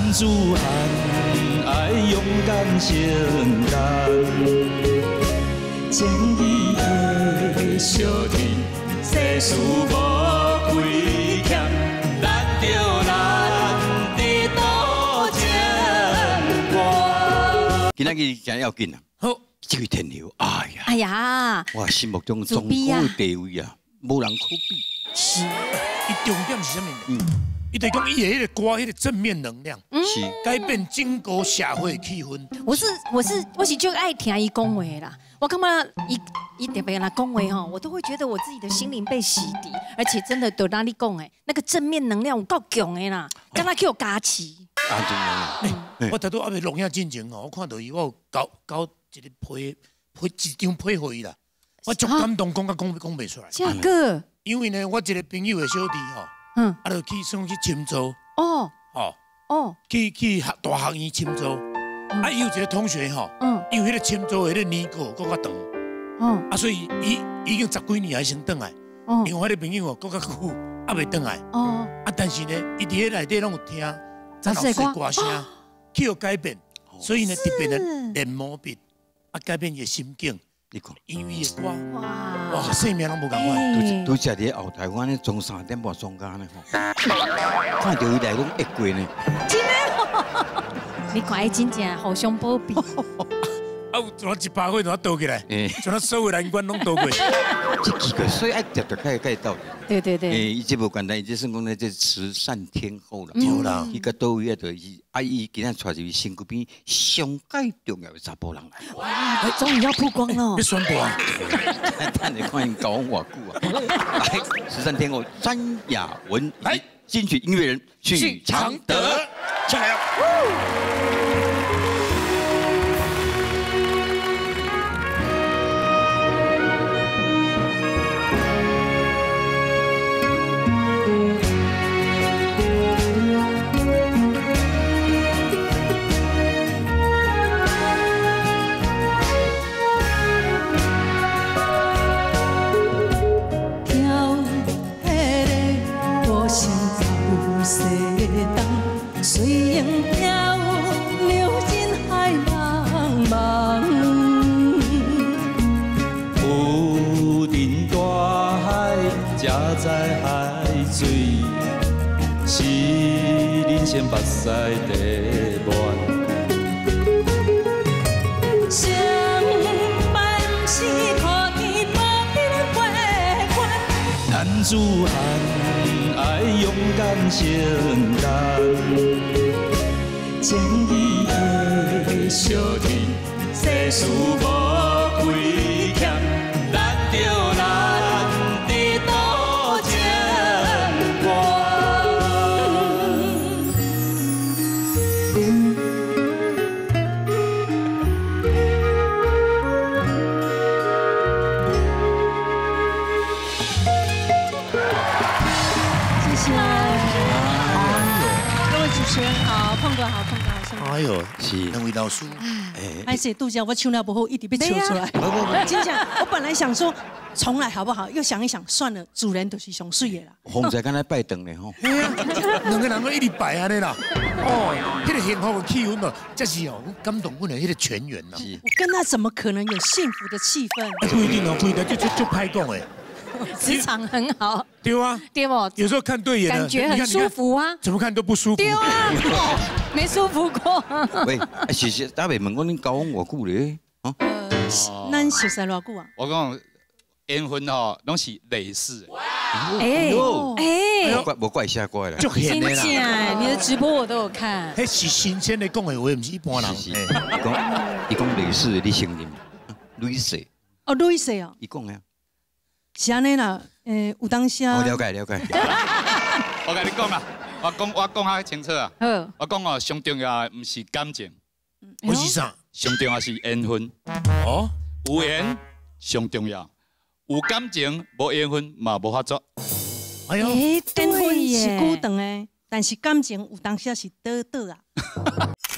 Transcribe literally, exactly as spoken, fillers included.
男子汉爱勇敢承担，正义的小天，世事无亏欠，咱着咱的道前观。今仔日真要紧啊！好，这位天后，哎呀， 哎呀， 我心目中中国的地位啊，无人可比。 是，伊重点是啥物？ 嗯。 伊就讲伊的迄个歌，迄个正面能量， 是改变整个社会气氛。 我是我是我是就爱听伊讲话啦。我感觉伊伊特别来讲话吼，我都会觉得我自己的心灵被洗涤，而且真的都哪里讲诶，那个正面能量有够强的啦，敢若叫加持。 啊，真的。我头拄还未录影进前哦，我看到伊，我有搞搞一个批批一张批互伊啦，我足感动，讲甲讲讲袂出来。 这个， 因为呢，我一个朋友的小弟吼。 嗯，啊，就去算去深造哦，哦哦，去去学大学院深造，啊，伊有一个同学吼，嗯，因为迄个深造的迄个年过搁较长，嗯，啊，所以伊已经十几年还先转来，哦，因为我迄个朋友哦，搁较久，还未转来，哦，啊，但是呢，伊伫迄内底拢有听咱老师的歌声，去有改变，所以呢，特别的练毛笔，啊，改变伊的心境。 你看，因为的歌，哇，哇，生命拢无共款。 拄拄只伫后台湾咧，从三点半上班咧吼，看到伊来讲会过呢。 真的，你看伊真正互相保庇。 啊，有做一百岁就倒起来，像咱所有难关拢倒过。 这奇怪，所以爱直直开开到。 对对对。 诶，伊这无简单，伊这算讲咧，这慈善天后啦。 对啦。 伊个倒位啊，就是啊，伊今仔带一位身躯边上界重要的查甫人来。 哇，终于要曝光了。 要宣布啊！ 等你看因交往偌久啊！来，慈善天后詹雅雯，来，金曲音乐人许常德，下来了。 随影飘流人海茫茫， 有阵大海才知海水，是人生目屎地暖。 相伴是靠天保庇的花冠， 男子汉爱勇敢承担。 正义的小天，世事无亏欠，咱着咱的道前观。 谢谢，各位主持人好，碰哥好，碰哥好。 哎呦， 是两位老师， 哎，拍摄杜家我唱了不好，一直被唱出来。不不不，真正我本来想说重来好不好？又想一想，算了，主人就是上水的啦。 风在敢若拜登咧吼。 哎呀，两个人都一直摆安尼啦。哦，迄个幸福的气氛哦，这是哦，感动阮的迄个全员呐。 我跟他怎么可能有幸福的气氛？ 不一定哦，不一定，就就就拍讲诶。 磁场很好， 对啊， 对不？ 有时候看对眼感觉很舒服啊， 怎么看都不舒服。 对啊，没舒服过。 喂，是是，打袂问我恁交往偌久咧？啊？ 咱熟识偌久啊？ 我讲缘分吼，拢是类似。 哎哎， 怪无怪写怪啦， 就现的啦。你的直播我都有看。 迄是新鲜的讲的话，唔是一般人。 是是，伊讲伊讲类似，你承认？类似。 哦，类似哦。 伊讲呀。 是安尼啦，诶，有当时啊。 我了解了解。 我跟你讲啦，我讲我讲较清楚啊。 好。 我讲哦，上重要的唔是感情， 我是啥？ 上重要是缘分。哦。有缘上重要，有感情无缘分嘛无法做。 哎呦，缘分是久长的，但是感情有当时是短短啊。